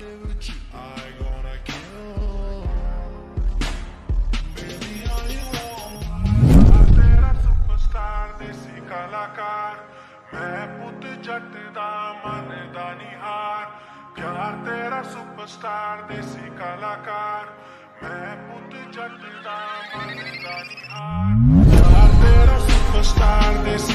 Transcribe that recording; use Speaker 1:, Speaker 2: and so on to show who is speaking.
Speaker 1: I gonna kill. Baby, all you want. तेरा superstar देसी कलाकार, मैं पुत जट दा मन दा निहार. प्यार तेरा superstar देसी कलाकार, मैं पुत जट दा मन दा निहार. प्यार तेरा superstar देसी